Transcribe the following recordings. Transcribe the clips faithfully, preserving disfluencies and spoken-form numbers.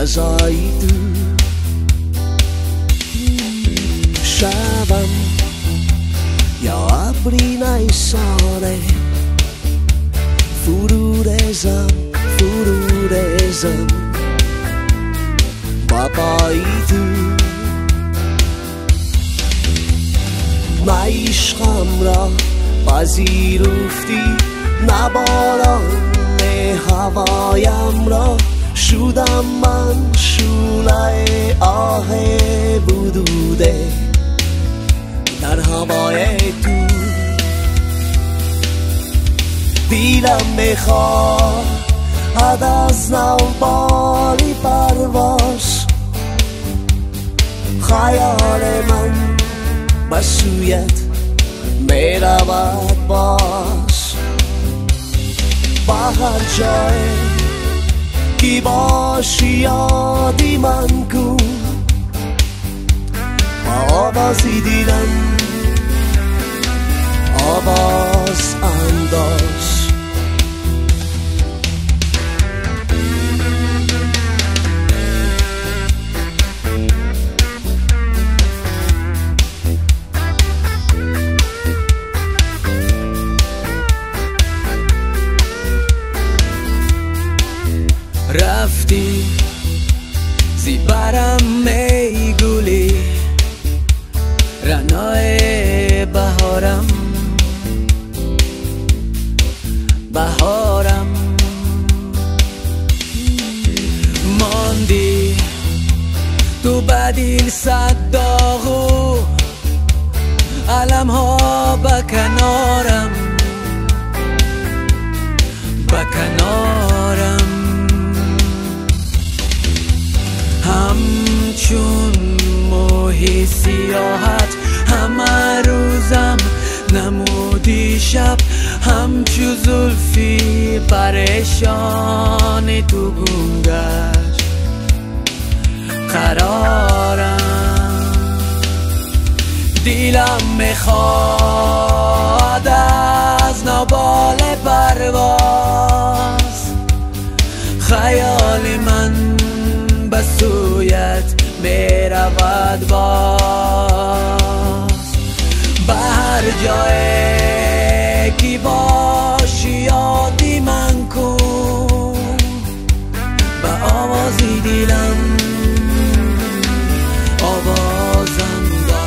فضایی تو شبم یا ابری نیسانه فرو رزم فرو رزم با پایی تو عشقم را پذیرفتی نباران هوایم را شدم من شعله آه بدوده در هوای تو دیلم میخواد از نو بالی پرواز خیال من به سویت میرود باز با هر جای که باشی یادی من کن با آوازی دیدن آواز انداز رفتی زی برم میگولی رنای بهارم بهارم ماندی تو بدیل صد داغو علم ها بکنارم بکنارم همچون موهی سیاحت همه روزم نمودی شب همچو زلفی پریشان تو گنگش قرارم دیلم میخواد از نوبال پرواز خیال من به سویت میرود باز به هر جایی که باشی یادی من کن به آوازی دیلم آوازم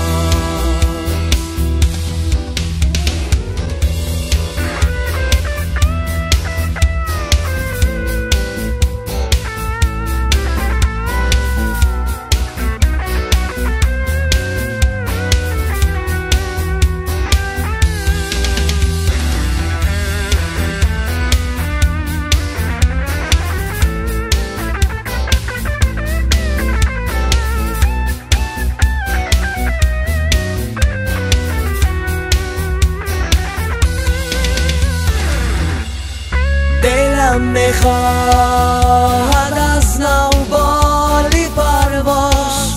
دلم میخواد از نو بالی پرواز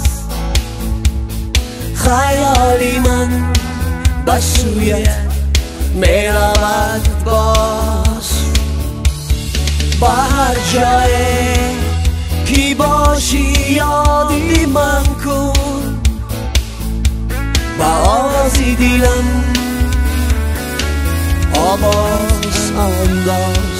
خیالی من به سویت میرود باز با هر جایی که باشی یادی من کن با آوازی دیلم آواز انداز